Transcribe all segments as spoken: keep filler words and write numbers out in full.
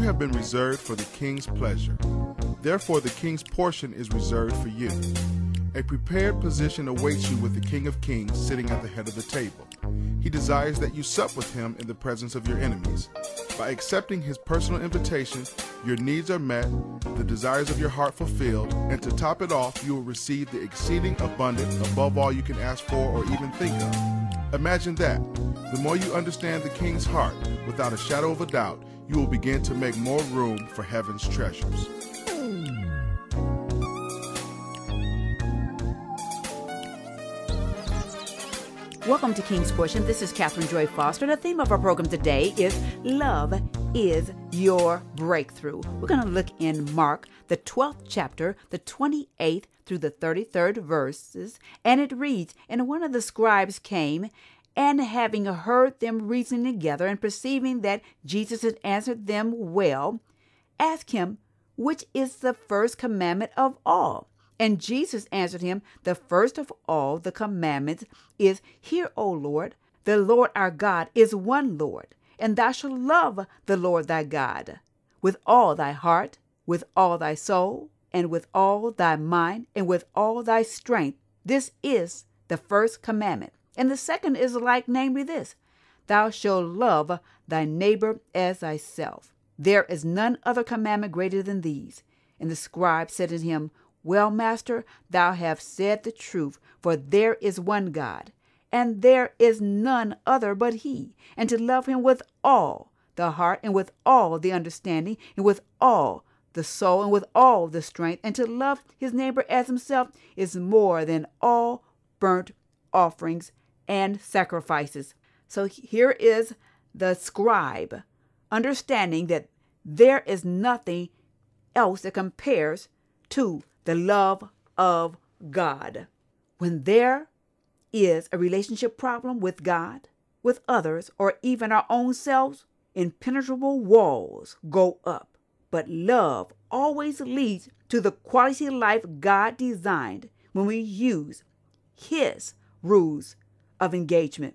have been reserved for the king's pleasure. Therefore, the king's portion is reserved for you. A prepared position awaits you with the King of Kings sitting at the head of the table. He desires that you sup with him in the presence of your enemies. By accepting his personal invitation, your needs are met, the desires of your heart fulfilled, and to top it off, you will receive the exceeding abundant above all you can ask for or even think of. Imagine that. The more you understand the king's heart, without a shadow of a doubt, you will begin to make more room for heaven's treasures. Welcome to King's Portion. This is Catherine Joy Foster. The theme of our program today is Love is Your Breakthrough. We're going to look in Mark, the twelfth chapter, the twenty-eighth through the thirty-third verses, and it reads, "And one of the scribes came, and having heard them reasoning together, and perceiving that Jesus had answered them well, asked him, which is the first commandment of all? And Jesus answered him, the first of all the commandments is, Hear, O Lord, the Lord our God is one Lord, and thou shalt love the Lord thy God with all thy heart, with all thy soul, and with all thy mind, and with all thy strength. This is the first commandment. And the second is like, namely this, Thou shalt love thy neighbor as thyself. There is none other commandment greater than these. And the scribe said to him, Well, master, thou hast said the truth, for there is one God, and there is none other but he, and to love him with all the heart, and with all the understanding, and with all the soul, and with all the strength, and to love his neighbor as himself is more than all burnt offerings and sacrifices." So here is the scribe understanding that there is nothing else that compares to the love of God. When there is a relationship problem with God, with others, or even our own selves, impenetrable walls go up. But love always leads to the quality of life God designed when we use his rules of engagement.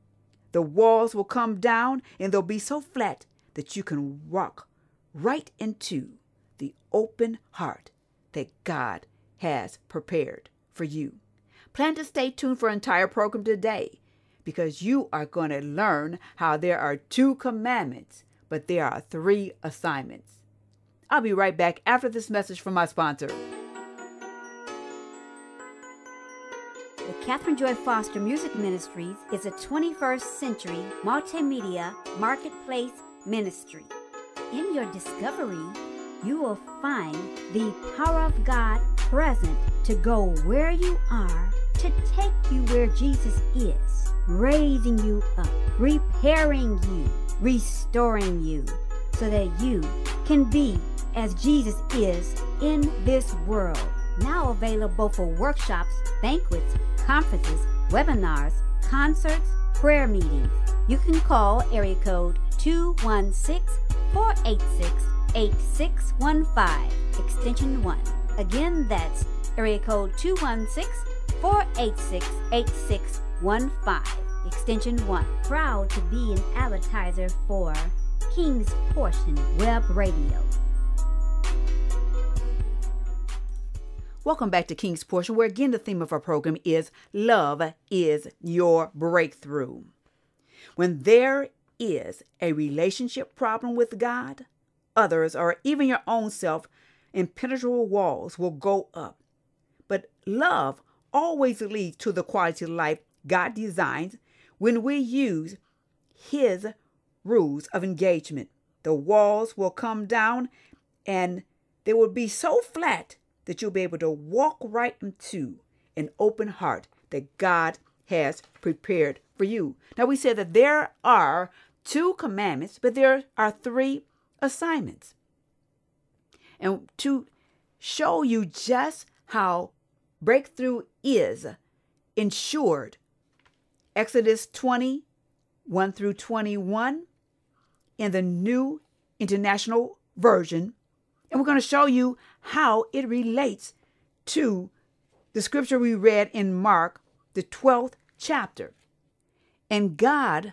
The walls will come down and they'll be so flat that you can walk right into the open heart that God has prepared for you. Plan to stay tuned for our entire program today, because you are going to learn how there are two commandments, but there are three assignments. I'll be right back after this message from my sponsor. The Catherine Joy Foster Music Ministries is a twenty-first century multimedia marketplace ministry. In your discovery, you will find the power of God present to go where you are, to take you where Jesus is, raising you up, repairing you, restoring you, so that you can be as Jesus is in this world. Now available for workshops, banquets, conferences, webinars, concerts, prayer meetings. You can call area code two one six, four eight six, eight six one five, extension one. Again, that's area code two one six, four eight six, eight six one five, extension one. Proud to be an advertiser for King's Portion Web Radio. Welcome back to King's Portion, where again the theme of our program is Love is Your Breakthrough. When there is a relationship problem with God, others, or even your own self, impenetrable walls will go up. But love always leads to the quality of life God designs when we use his rules of engagement. The walls will come down and they will be so flat that you'll be able to walk right into an open heart that God has prepared for you. Now, we said that there are two commandments, but there are three assignments. And to show you just how breakthrough is ensured, Exodus twenty, one through twenty-one in the New International Version. And we're going to show you how it relates to the scripture we read in Mark, the twelfth chapter. And God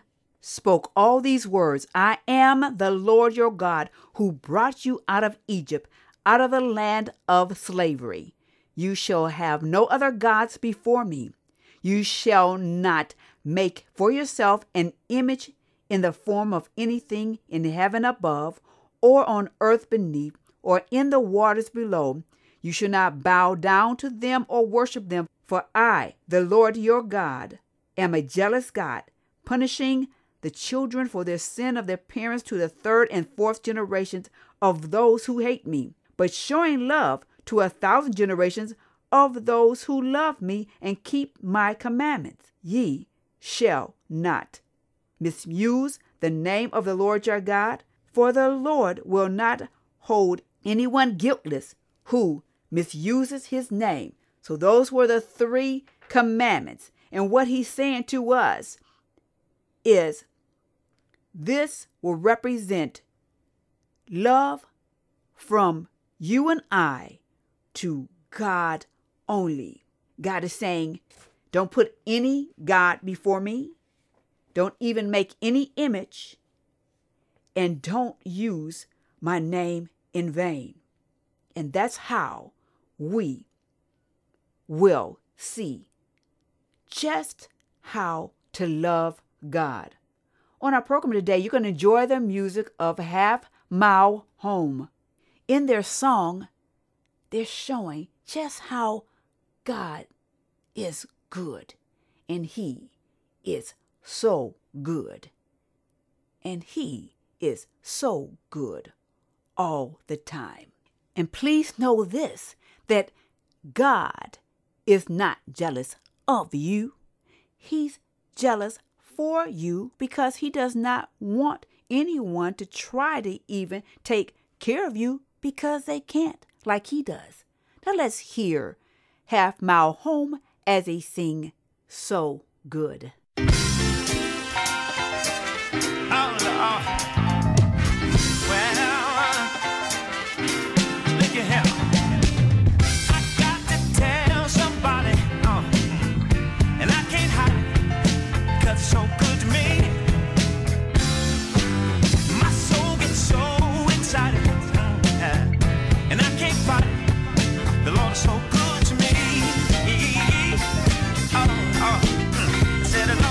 spoke all these words, I am the Lord your God who brought you out of Egypt, out of the land of slavery. You shall have no other gods before me. You shall not make for yourself an image in the form of anything in heaven above, or on earth beneath, or in the waters below. You shall not bow down to them or worship them, for I, the Lord your God, am a jealous God, punishing the children for their sin of their parents to the third and fourth generations of those who hate me, but showing love to a thousand generations of those who love me and keep my commandments. Ye shall not misuse the name of the Lord your God, for the Lord will not hold anyone guiltless who misuses his name. So those were the three commandments. And what he's saying to us is this will represent love from you and I to God only. God is saying, don't put any God before me. Don't even make any image. And don't use my name in vain. And that's how we will see just how to love God. On our program today, you're going to enjoy the music of Half Mile Home. In their song, they're showing just how God is good. And he is so good. And he is so good all the time. And please know this, that God is not jealous of you. He's jealous for you because he does not want anyone to try to even take care of you because they can't, like he does. Now let's hear Half Mile Home as they sing So Good. So good to me. Oh, oh. Said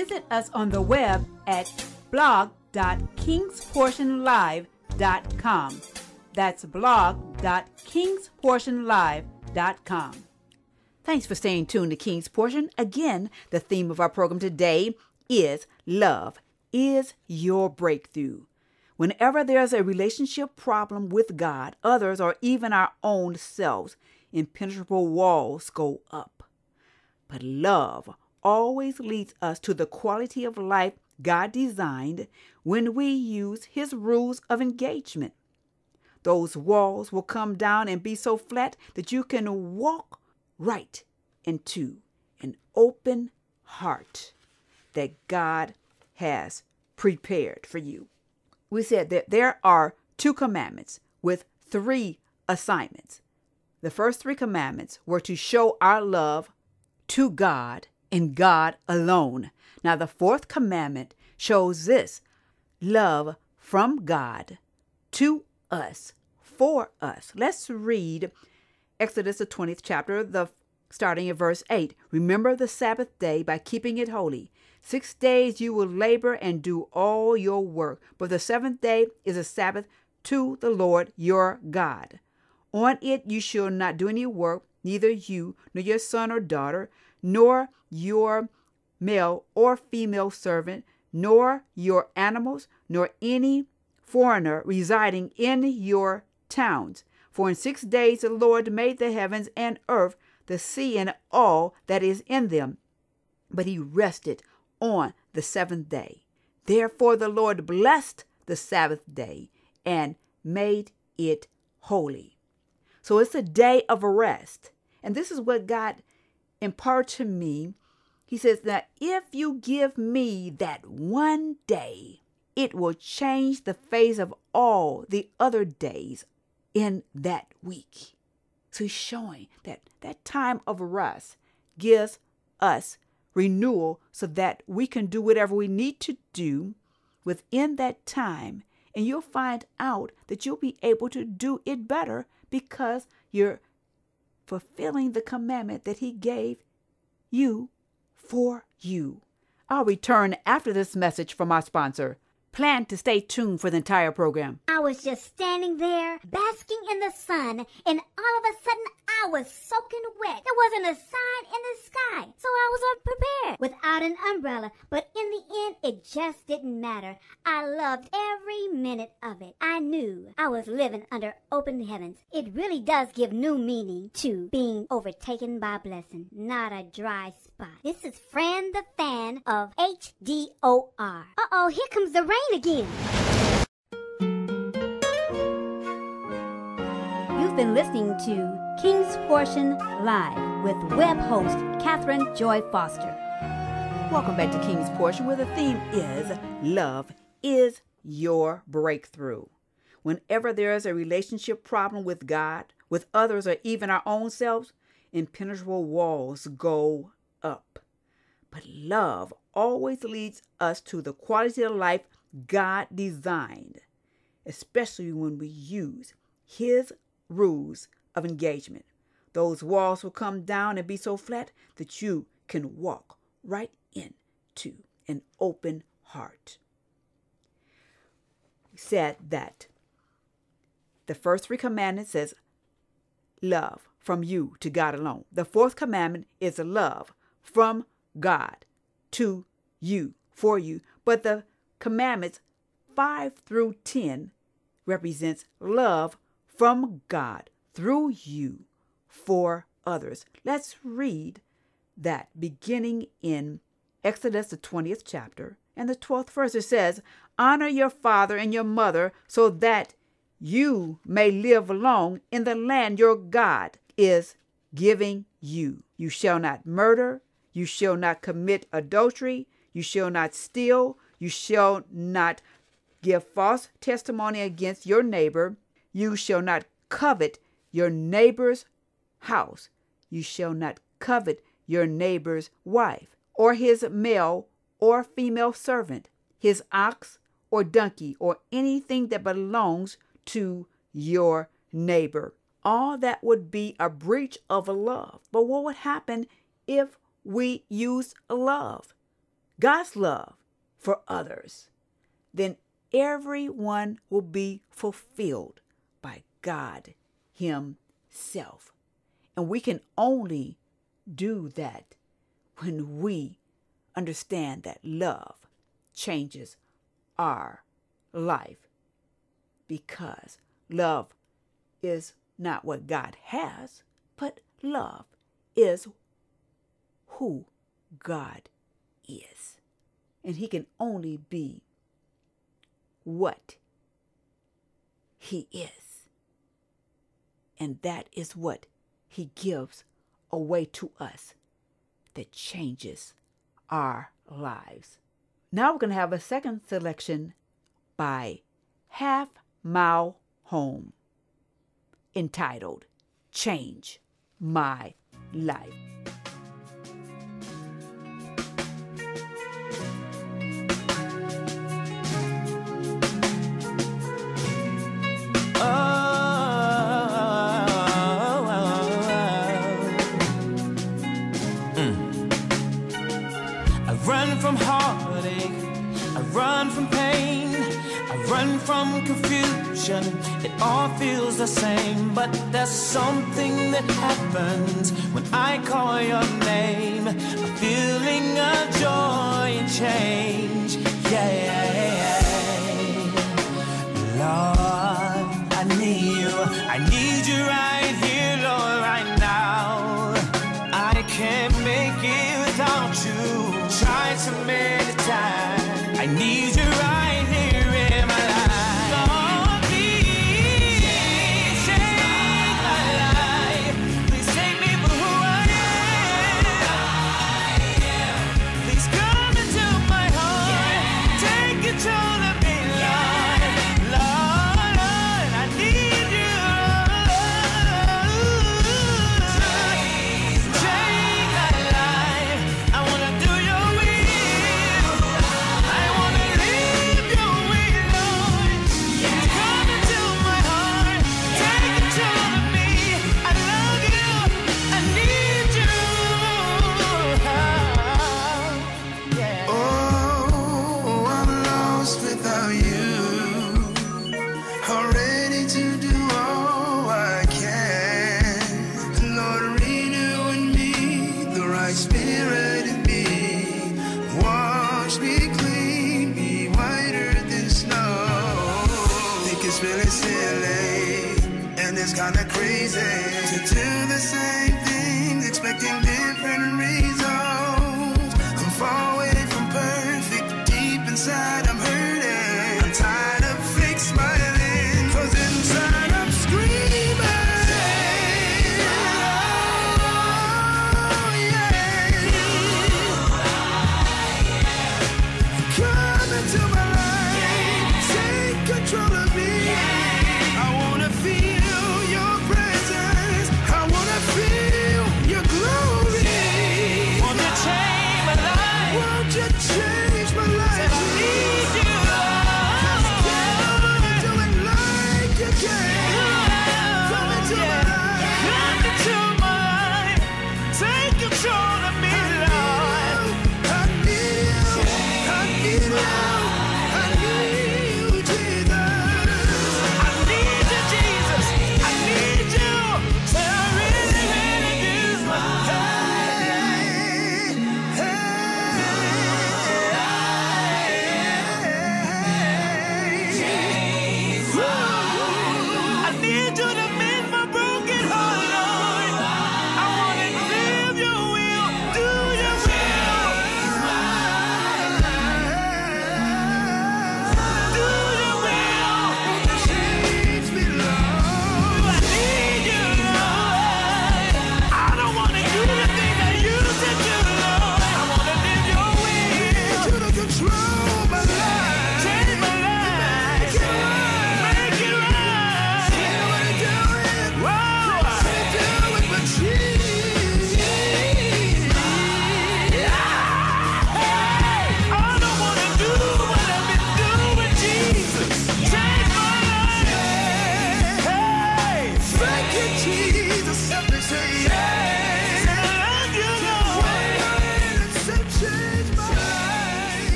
visit us on the web at blog dot kings portion live dot com. That's blog dot kings portion live dot com. Thanks for staying tuned to King's Portion. Again, the theme of our program today is Love is Your Breakthrough. Whenever there's a relationship problem with God, others, or even our own selves, impenetrable walls go up. But love always leads us to the quality of life God designed when we use His rules of engagement. Those walls will come down and be so flat that you can walk right into an open heart that God has prepared for you. We said that there are two commandments with three assignments. The first three commandments were to show our love to God and God alone. Now, the fourth commandment shows this: love from God to us, for us. Let's read Exodus, the twentieth chapter, the starting at verse eight. Remember the Sabbath day by keeping it holy. Six days you will labor and do all your work, but the seventh day is a Sabbath to the Lord your God. On it you shall not do any work, neither you, nor your son or daughter, nor your male or female servant, nor your animals, nor any foreigner residing in your towns. For in six days the Lord made the heavens and earth, the sea and all that is in them. But He rested on the seventh day. Therefore the Lord blessed the Sabbath day and made it holy. So it's a day of rest. And this is what God imparted to me. He says that if you give me that one day, it will change the face of all the other days in that week. So He's showing that that time of rest gives us renewal so that we can do whatever we need to do within that time. And you'll find out that you'll be able to do it better because you're fulfilling the commandment that He gave you for you. I'll return after this message from our sponsor. Plan to stay tuned for the entire program. I was just standing there, basking in the sun, and all of a sudden I was soaking wet. There wasn't a sign in the sky, so I was unprepared without an umbrella. But in the end, it just didn't matter. I loved every minute of it. I knew I was living under open heavens. It really does give new meaning to being overtaken by blessing, not a dry spot. This is Fran the Fan of H D O R. Uh-oh, here comes the rain again. You've been listening to King's Portion Live with web host Catherine Joy Foster. Welcome back to King's Portion, where the theme is Love is Your Breakthrough. Whenever there is a relationship problem with God, with others, or even our own selves, impenetrable walls go up. But love always leads us to the quality of life God designed, especially when we use His rules of engagement. Those walls will come down and be so flat that you can walk right into an open heart. We said that the first three commandments says love from you to God alone. The fourth commandment is love from God to you, for you. But the commandments five through ten represents love from God through you for others. Let's read that beginning in Exodus, the twentieth chapter and the twelfth verse. It says, honor your father and your mother so that you may live long in the land your God is giving you. You shall not murder. You shall not commit adultery. You shall not steal. You shall not give false testimony against your neighbor. You shall not covet your neighbor's house. You shall not covet your neighbor's wife, or his male or female servant, his ox or donkey, or anything that belongs to your neighbor. All that would be a breach of love. But what would happen if we use love? God's love for others, then everyone will be fulfilled by God Himself. And we can only do that when we understand that love changes our life, because love is not what God has, but love is who God is. And He can only be what He is. And that is what He gives away to us that changes our lives. Now we're going to have a second selection by Half Mile Home, entitled Change My Life. From confusion, it all feels the same, but there's something that happens when I call your name, a feeling of joy and change. Yeah, Lord, I need you, I need you right here, Lord, right now. I can't make it without you, tried so many times. I need you right here in my life. Kinda crazy to do the same things, expecting different results. I'm far away from perfect, deep inside I'm hurting. I'm tired of fake smiling, cause inside I'm screaming. Oh yeah, come into my life, take control of me. I wanna feel your presence. I wanna feel your glory.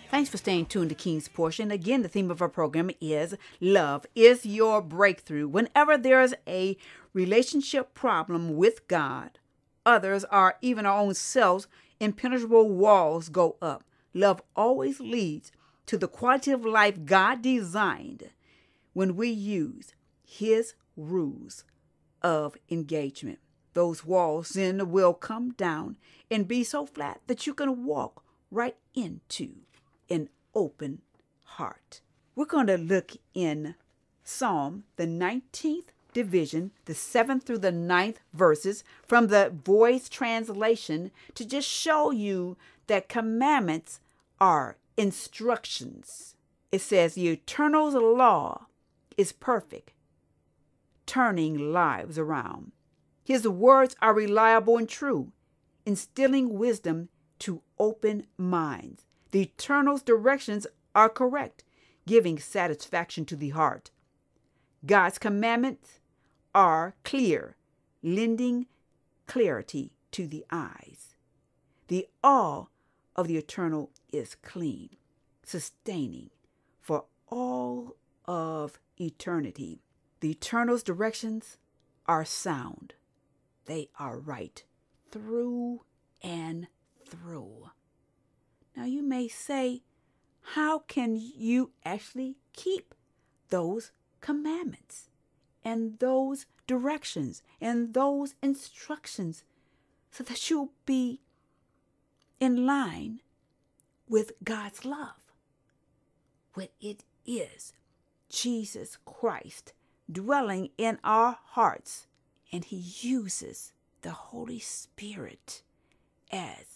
Thanks for staying tuned to King's Portion. Again, the theme of our program is Love is Your Breakthrough. Whenever there's a relationship problem with God, others, or even our own selves, impenetrable walls go up. Love always leads to the quality of life God designed when we use His rules of engagement. Those walls then will come down and be so flat that you can walk right into an open heart. We're going to look in Psalm, the nineteenth division, the seventh through the ninth verses from the Voice translation to just show you that commandments are instructions. It says the eternal law is perfect, turning lives around. His words are reliable and true, instilling wisdom to open minds. The Eternal's directions are correct, giving satisfaction to the heart. God's commandments are clear, lending clarity to the eyes. The awe of the Eternal is clean, sustaining for all of eternity. The Eternal's directions are sound. They are right through and through. Now you may say, how can you actually keep those commandments and those directions and those instructions so that you'll be in line with God's love? When it is Jesus Christ dwelling in our hearts, and He uses the Holy Spirit as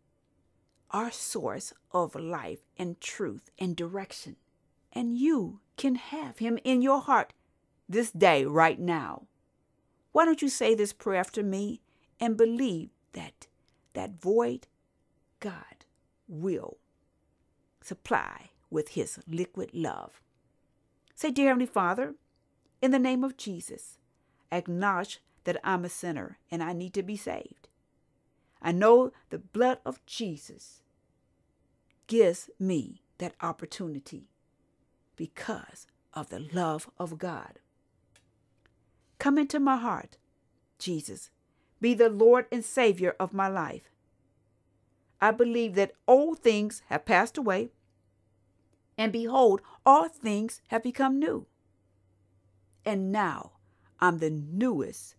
our source of life and truth and direction. And you can have Him in your heart this day, right now. Why don't you say this prayer after me and believe that that void God will supply with His liquid love. Say, Dear Heavenly Father, in the name of Jesus, I acknowledge that I'm a sinner and I need to be saved. I know the blood of Jesus gives me that opportunity because of the love of God. Come into my heart, Jesus. Be the Lord and Savior of my life. I believe that old things have passed away, and behold, all things have become new. And now I'm the newest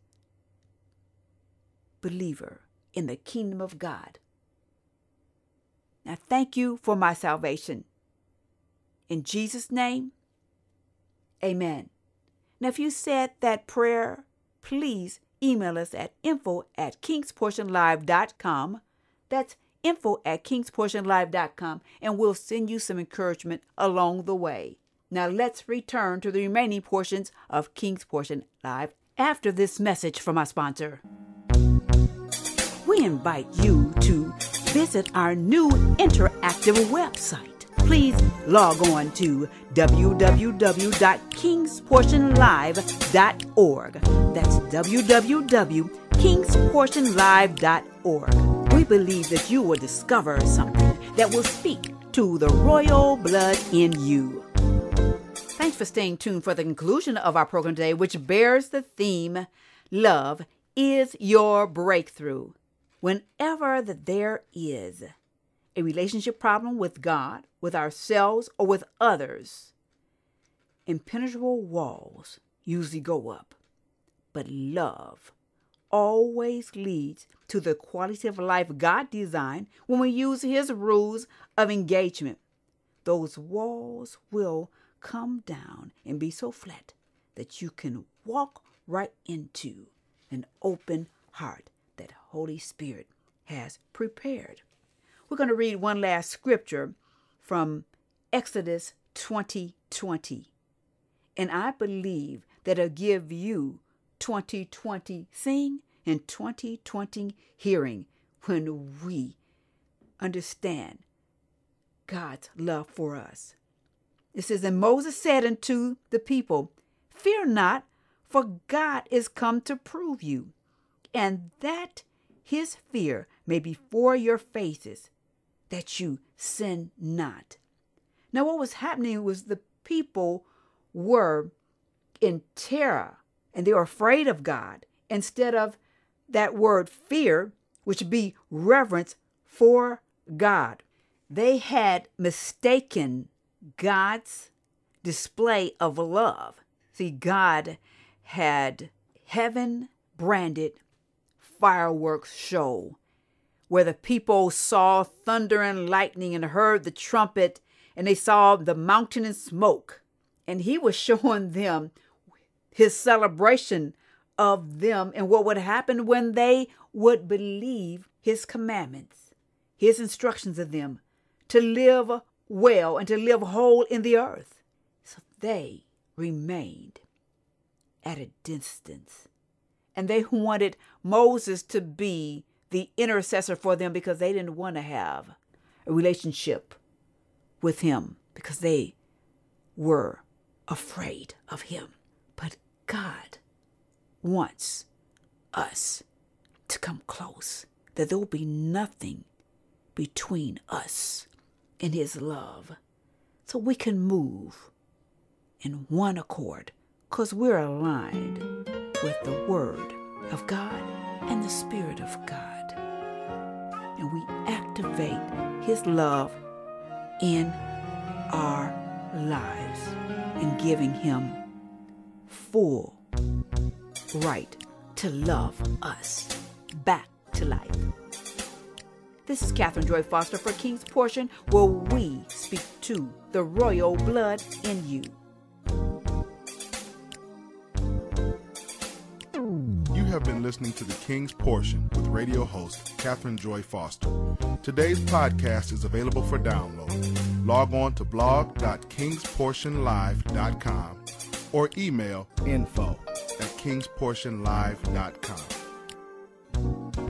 believer in the kingdom of God. Now thank you for my salvation. In Jesus' name, amen. Now if you said that prayer, please email us at info at kingsportionlive dot com. That's info at kingsportionlive dot com, and we'll send you some encouragement along the way. Now let's return to the remaining portions of King's Portion Live after this message from our sponsor. We invite you to visit our new interactive website. Please log on to w w w dot kings portion live dot org. That's w w w dot kings portion live dot org. We believe that you will discover something that will speak to the royal blood in you. Thanks for staying tuned for the conclusion of our program today, which bears the theme, Love is Your Breakthrough. Whenever that there is a relationship problem with God, with ourselves, or with others, impenetrable walls usually go up. But love always leads to the quality of life God designed when we use His rules of engagement. Those walls will come down and be so flat that you can walk right into an open heart that Holy Spirit has prepared. We're going to read one last scripture from Exodus twenty twenty. And I believe that it'll give you twenty twenty seeing and twenty twenty hearing when we understand God's love for us. It says, And Moses said unto the people, Fear not, for God is come to prove you, and that His fear may be before your faces, that you sin not. Now, what was happening was the people were in terror and they were afraid of God instead of that word fear, which would be reverence for God. They had mistaken God's display of love. See, God had heaven branded fireworks show where the people saw thunder and lightning and heard the trumpet and they saw the mountain and smoke. And he was showing them his celebration of them and what would happen when they would believe his commandments, his instructions of them to live well and to live whole in the earth. So they remained at a distance. And they wanted Moses to be the intercessor for them because they didn't want to have a relationship with him because they were afraid of him. But God wants us to come close, that there will be nothing between us and his love, so we can move in one accord because we're aligned with the Word of God and the Spirit of God. And we activate his love in our lives and giving him full right to love us back to life. This is Catherine Joy Foster for King's Portion, where we speak to the royal blood in you. You have been listening to The King's Portion with radio host Catherine Joy Foster. Today's podcast is available for download. Log on to blog dot kings portion live dot com or email info at kings portion live dot com.